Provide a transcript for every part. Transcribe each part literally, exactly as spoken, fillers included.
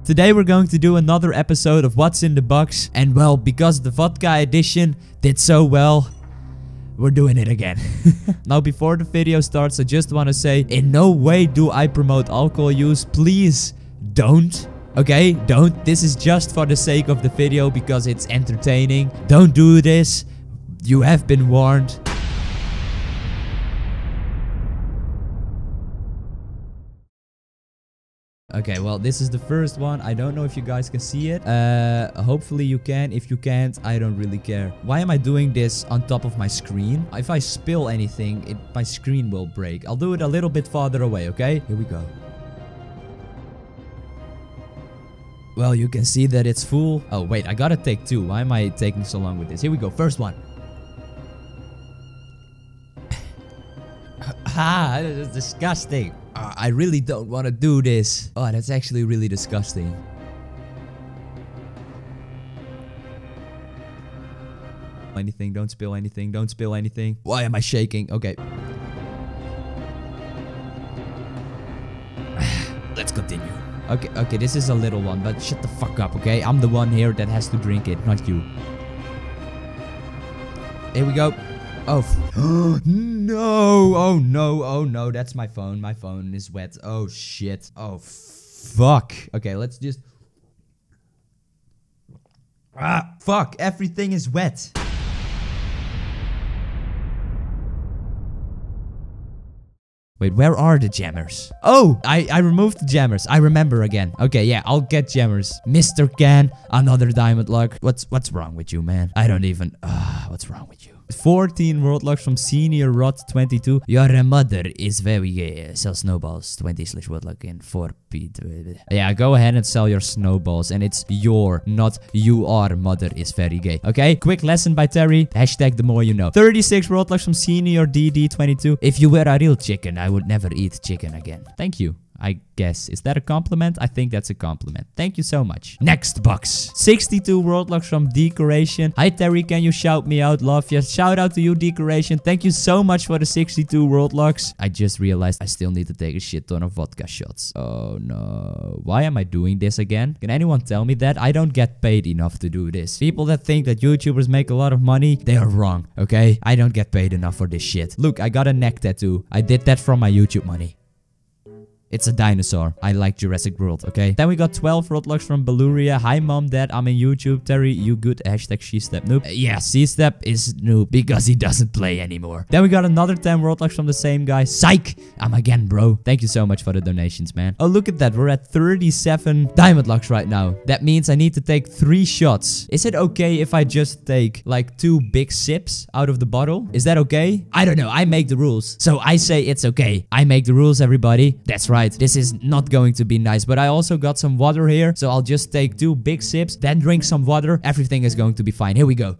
Today we're going to do another episode of What's in the Box. And well, because the vodka edition did so well, we're doing it again. Now, before the video starts, I just want to say, in no way do I promote alcohol use. Please don't. Okay, don't. This is just for the sake of the video because it's entertaining. Don't do this. You have been warned. Okay, well, this is the first one. I don't know if you guys can see it. Uh, hopefully you can. If you can't, I don't really care. Why am I doing this on top of my screen? If I spill anything, it, my screen will break. I'll do it a little bit farther away, okay? Here we go. Well, you can see that it's full. Oh, wait, I gotta take two. Why am I taking so long with this? Here we go. First one. Ah, this is disgusting. Uh, I really don't want to do this. Oh, that's actually really disgusting. Anything, don't spill anything, don't spill anything. Why am I shaking? Okay. Let's continue. Okay, okay, this is a little one, but shut the fuck up, okay? I'm the one here that has to drink it, not you. Here we go. Oh, no. Oh, no. Oh, no. That's my phone. My phone is wet. Oh, shit. Oh, fuck. Okay, let's just... Ah, fuck. Everything is wet. Wait, where are the jammers? Oh, I, I removed the jammers. I remember again. Okay, yeah, I'll get jammers. Mister Can, another diamond luck. What's what's wrong with you, man? I don't even... Ah, uh, what's wrong with you? fourteen world locks from Senior Rod twenty-two. Your mother is very gay. Sell snowballs. twenty slash world lock in four P. Yeah, go ahead and sell your snowballs. And it's your, not you are mother is very gay. Okay, quick lesson by Terry. Hashtag the more you know. thirty-six world locks from Senior D D twenty-two. If you were a real chicken, I would never eat chicken again. Thank you. I guess. Is that a compliment? I think that's a compliment. Thank you so much. Next box. sixty-two world locks from Decoration. Hi Terry, can you shout me out? Love you. Shout out to you, Decoration. Thank you so much for the sixty-two world locks. I just realized I still need to take a shit ton of vodka shots. Oh no. Why am I doing this again? Can anyone tell me that? I don't get paid enough to do this. People that think that YouTubers make a lot of money, they are wrong, okay? I don't get paid enough for this shit. Look, I got a neck tattoo. I did that from my YouTube money. It's a dinosaur. I like Jurassic World, okay? Then we got twelve world locks from Beluria. Hi, mom, dad. I'm in YouTube. Terry, you good? Hashtag she-step noob. Uh, yeah, C-step is noob because he doesn't play anymore. Then we got another ten world locks from the same guy. Psych! I'm again, bro. Thank you so much for the donations, man. Oh, look at that. We're at thirty-seven diamond locks right now. That means I need to take three shots. Is it okay if I just take like two big sips out of the bottle? Is that okay? I don't know. I make the rules. So I say it's okay. I make the rules, everybody. That's right. This is not going to be nice, but I also got some water here, so I'll just take two big sips, then drink some water. Everything is going to be fine. Here we go.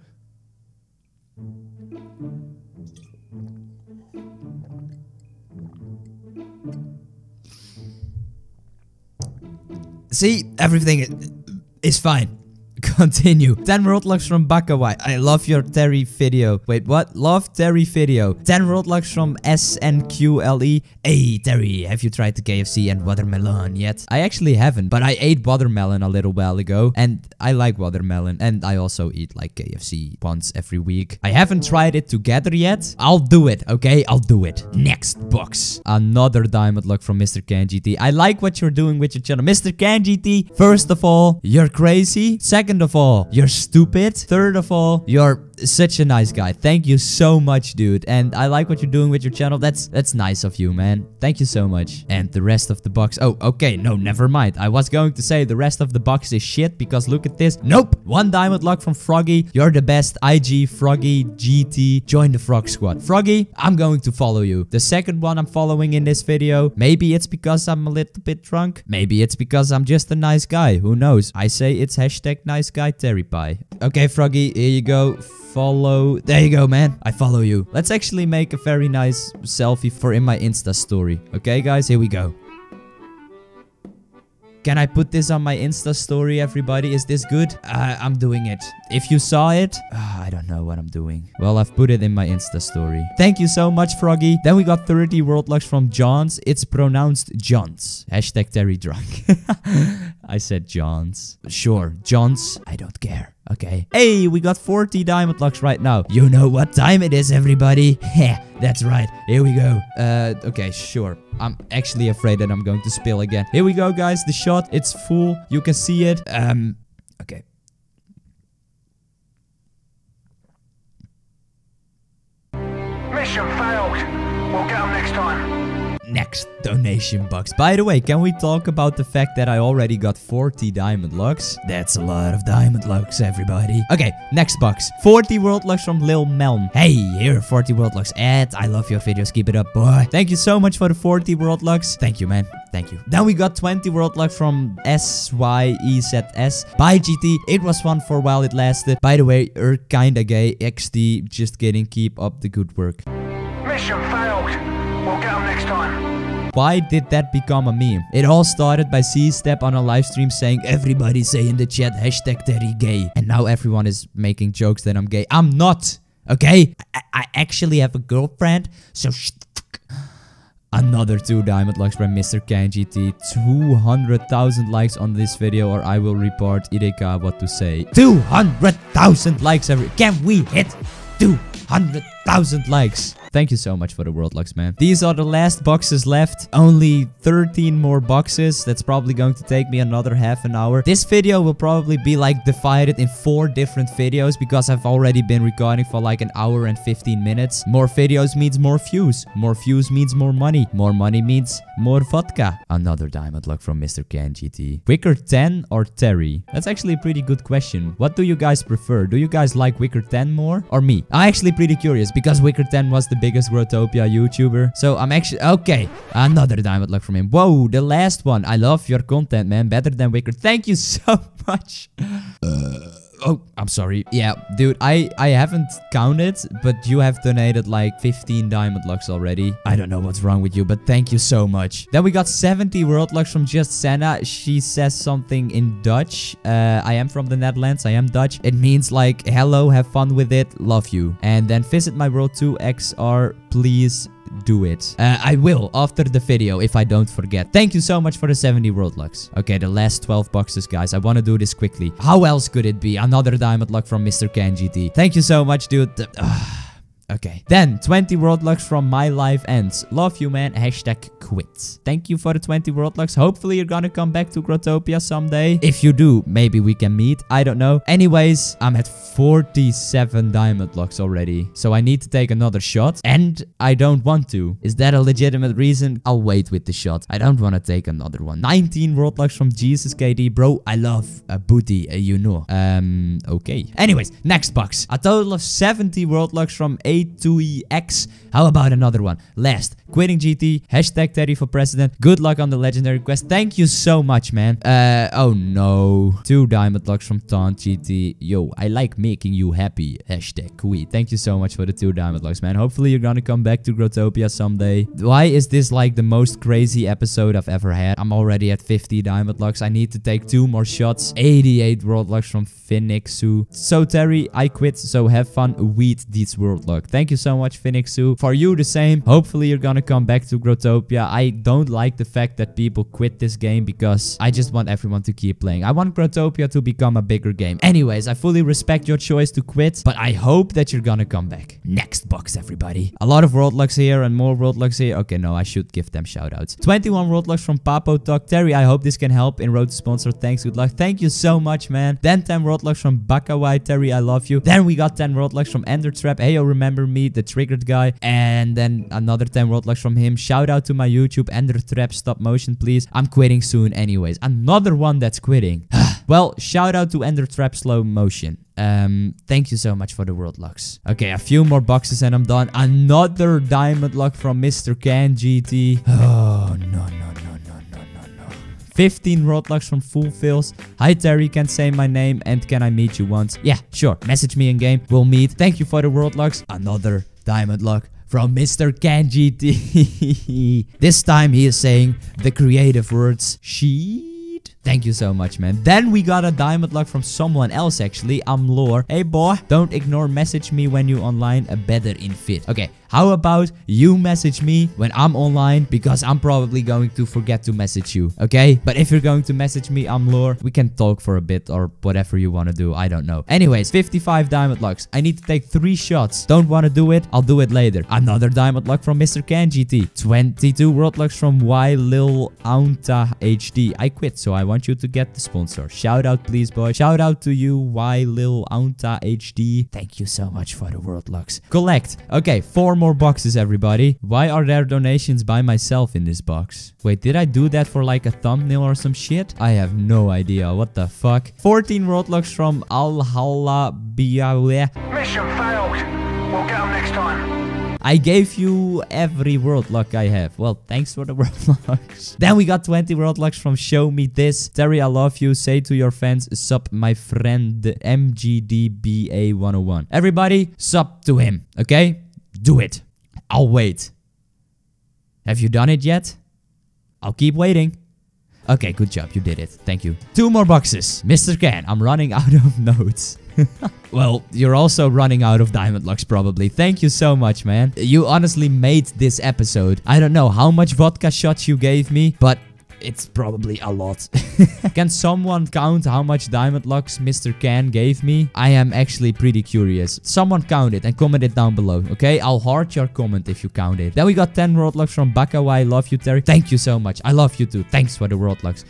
See, everything is fine. Continue. ten world locks from Bakawai. I love your Terry video. Wait, what? Love Terry video. ten world locks from S N Q L E. Hey, Terry, have you tried the K F C and watermelon yet? I actually haven't, but I ate watermelon a little while ago, and I like watermelon, and I also eat like K F C once every week. I haven't tried it together yet. I'll do it, okay? I'll do it. Next box. Another diamond lock from Mister Can G T. I like what you're doing with your channel. Mister Can G T, first of all, you're crazy. Second Second of all, you're stupid. Third of all, you're such a nice guy. Thank you so much, dude. And I like what you're doing with your channel. That's that's nice of you, man. Thank you so much. And the rest of the box. Oh, okay. No, never mind. I was going to say the rest of the box is shit because look at this. Nope. One diamond lock from Froggy. You're the best. I G, Froggy, G T. Join the Frog Squad. Froggy, I'm going to follow you. The second one I'm following in this video. Maybe it's because I'm a little bit drunk. Maybe it's because I'm just a nice guy. Who knows? I say it's hashtag nice guy Terry Pie. Okay, Froggy, here you go. Follow. There you go, man. I follow you. Let's actually make a very nice selfie for in my Insta story. Okay, guys, here we go. Can I put this on my Insta story, everybody? Is this good? Uh, I'm doing it. If you saw it, uh, I don't know what I'm doing. Well, I've put it in my Insta story. Thank you so much, Froggy. Then we got thirty world locks from Johns. It's pronounced Johns. Hashtag Terry drunk. I said John's. Sure, John's. I don't care. Okay. Hey, we got forty diamond locks right now. You know what time it is, everybody? Heh, that's right. Here we go. Uh, okay, sure. I'm actually afraid that I'm going to spill again. Here we go, guys. The shot, it's full. You can see it. Um, okay. Mission failed. We'll get them next time. Next donation box. By the way, can we talk about the fact that I already got forty diamond locks? That's a lot of diamond locks, everybody. Okay, next box. forty world locks from Lil Melm. Hey, here, forty world locks. Ed, I love your videos. Keep it up, boy. Thank you so much for the forty world locks. Thank you, man. Thank you. Then we got twenty world locks from S Y E Z S. Bye, G T. It was fun for a while it lasted. By the way, you're kinda gay. X D, just kidding. Keep up the good work. Mission failed. We'll get them next time. Why did that become a meme? It all started by C-Step on a live stream saying, everybody say in the chat, hashtag Terry gay. And now everyone is making jokes that I'm gay. I'm not, okay? I, I actually have a girlfriend, so sh Another two diamond locks by Mister Ken G T. two hundred thousand likes on this video or I will report Ireka what to say. two hundred thousand likes every... Can we hit two hundred thousand likes? Thank you so much for the world locks, man. These are the last boxes left. Only thirteen more boxes. That's probably going to take me another half an hour. This video will probably be like divided in four different videos because I've already been recording for like an hour and fifteen minutes. More videos means more views. More views means more money. More money means more vodka. Another diamond lock from Mister Ken G T. Wicker ten or Terry? That's actually a pretty good question. What do you guys prefer? Do you guys like Wicker ten more or me? I'm actually pretty curious because Wicker ten was the biggest Growtopia YouTuber. So I'm actually... Okay. Another diamond lock from him. Whoa, the last one. I love your content, man. Better than Wicker. Thank you so much. Uh... Oh, I'm sorry. Yeah, dude, I, I haven't counted, but you have donated like fifteen diamond locks already. I don't know what's wrong with you, but thank you so much. Then we got seventy world locks from Just Senna. She says something in Dutch. Uh, I am from the Netherlands. I am Dutch. It means like, hello, have fun with it, love you. And then visit my World two X R, please do it. Uh, I will after the video if I don't forget. Thank you so much for the seventy world locks. Okay, the last twelve boxes, guys. I want to do this quickly. How else could it be? Another diamond lock from Mister Ken G T. Thank you so much, dude. Okay. Then, twenty world locks from My Life Ends. Love you, man. Hashtag quit. Thank you for the twenty world locks. Hopefully, you're gonna come back to Growtopia someday. If you do, maybe we can meet. I don't know. Anyways, I'm at forty-seven diamond locks already. So I need to take another shot. And I don't want to. Is that a legitimate reason? I'll wait with the shot. I don't want to take another one. nineteen world locks from Jesus K D. Bro, I love a booty, uh, you know. Um, okay. Anyways, next box. A total of seventy world locks from A two E X. How about another one? Last. Quitting G T. Hashtag Terry for president. Good luck on the legendary quest. Thank you so much, man. Uh, oh no. Two diamond locks from Taunt G T. Yo, I like making you happy. Hashtag quit. Thank you so much for the two diamond locks, man. Hopefully you're gonna come back to Growtopia someday. Why is this like the most crazy episode I've ever had? I'm already at fifty diamond locks. I need to take two more shots. eighty-eight world locks from Phoenixu. So Terry, I quit. So have fun. Weed this world lock. Thank you so much, Phoenixu. For you the same. Hopefully you're gonna come back to Growtopia. I don't like the fact that people quit this game because I just want everyone to keep playing. I want Growtopia to become a bigger game. Anyways, I fully respect your choice to quit, but I hope that you're gonna come back. Next box, everybody. A lot of world locks here and more world locks here. Okay, no, I should give them shoutouts. twenty-one world locks from Papo Talk. Terry, I hope this can help in Road to Sponsor. Thanks, good luck. Thank you so much, man. Then ten world locks from Bakawai. Terry, I love you. Then we got ten world locks from Ender Trap. Hey, yo, remember me, the triggered guy. And then another ten world locks from him. Shout out to my YouTube, Ender Trap, stop motion, please. I'm quitting soon anyways. Another one that's quitting. Well, shout out to Ender Trap slow motion. Um, thank you so much for the world locks. Okay, a few more boxes and I'm done. Another diamond lock from Mister Ken G T. Oh, no, no, no, no, no, no, no. fifteen world locks from Fulfills. Hi, Terry, can say my name and can I meet you once? Yeah, sure. Message me in game. We'll meet. Thank you for the world locks. Another diamond lock from Mister Ken G T. This time he is saying the creative words. Sheet. Thank you so much, man. Then we got a diamond luck from someone else, actually. I'm Lore. Hey, boy. Don't ignore message me when you online a better in fit. Okay. How about you message me when I'm online, because I'm probably going to forget to message you, okay? But if you're going to message me, I'm Lore, we can talk for a bit or whatever you want to do. I don't know. Anyways, fifty-five diamond lucks. I need to take three shots. Don't want to do it? I'll do it later. Another diamond luck from Mister Can G T. twenty-two world lucks from Y Lil Aunta H D. I quit, so I want you to get the sponsor. Shout out, please, boy. Shout out to you, Y Lil Aunta H D. Thank you so much for the world lucks. Collect. Okay, four more boxes, everybody. Why are there donations by myself in this box? Wait, did I do that for like a thumbnail or some shit? I have no idea. What the fuck? fourteen world lucks from Alhalla Biawe. Mission failed. We'll get them next time. I gave you every world luck I have. Well, thanks for the world lucks. Then we got twenty world lucks from Show Me This. Terry, I love you. Say to your fans, sub my friend M G D B A one oh one. Everybody, sub to him, okay? Do it. I'll wait. Have you done it yet? I'll keep waiting. Okay, good job. You did it. Thank you. Two more boxes. Mister Can, I'm running out of notes. Well, you're also running out of diamond lucks probably. Thank you so much, man. You honestly made this episode. I don't know how much vodka shots you gave me, but it's probably a lot. Can someone count how much diamond lucks Mister Can gave me? I am actually pretty curious. Someone count it and comment it down below, okay? I'll heart your comment if you count it. Then we got ten world lucks from Bakawai. Love you, Terry. Thank you so much. I love you too. Thanks for the world lucks.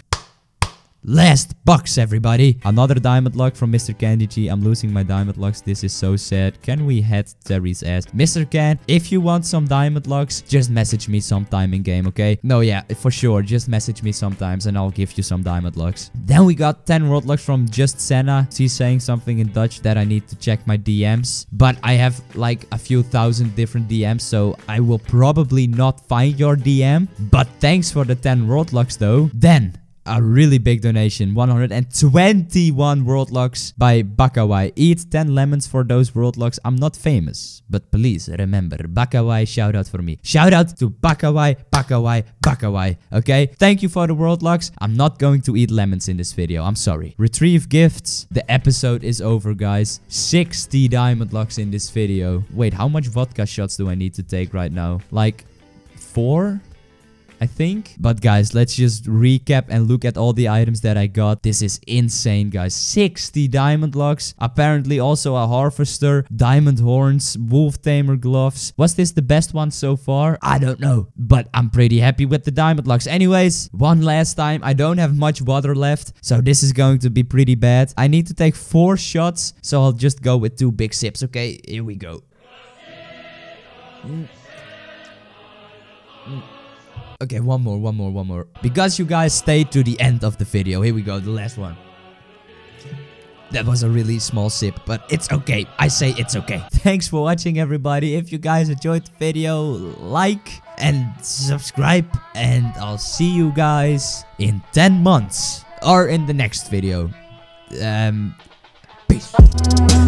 Last box, everybody. Another diamond luck from Mister Candy G. I'm losing my diamond lucks. This is so sad. Can we head Terry's ass? Mister Can, if you want some diamond lucks, just message me sometime in game, okay? No, yeah, for sure. Just message me sometimes and I'll give you some diamond lucks. Then we got ten world lucks from Just Senna. She's saying something in Dutch that I need to check my D Ms. But I have like a few thousand different D Ms, so I will probably not find your D M. But thanks for the ten world lucks though. Then a really big donation, one hundred twenty-one world lucks by Bakawai. Eat ten lemons for those world lucks. I'm not famous, but please remember, Bakawai, shout out for me. Shout out to Bakawai, Bakawai, Bakawai, okay? Thank you for the world lucks. I'm not going to eat lemons in this video, I'm sorry. Retrieve gifts. The episode is over, guys. sixty diamond lucks in this video. Wait, how much vodka shots do I need to take right now? Like, four? I think. But guys, let's just recap and look at all the items that I got. This is insane, guys. sixty diamond lucks. Apparently also a harvester, diamond horns, wolf tamer gloves. Was this the best one so far? I don't know. But I'm pretty happy with the diamond lucks. Anyways, one last time. I don't have much water left, so this is going to be pretty bad. I need to take four shots, so I'll just go with two big sips. Okay, here we go. Mm. Mm. Okay, one more, one more, one more. Because you guys stayed to the end of the video. Here we go, the last one. That was a really small sip, but it's okay. I say it's okay. Thanks for watching, everybody. If you guys enjoyed the video, like and subscribe. And I'll see you guys in ten months. Or in the next video. Um, peace.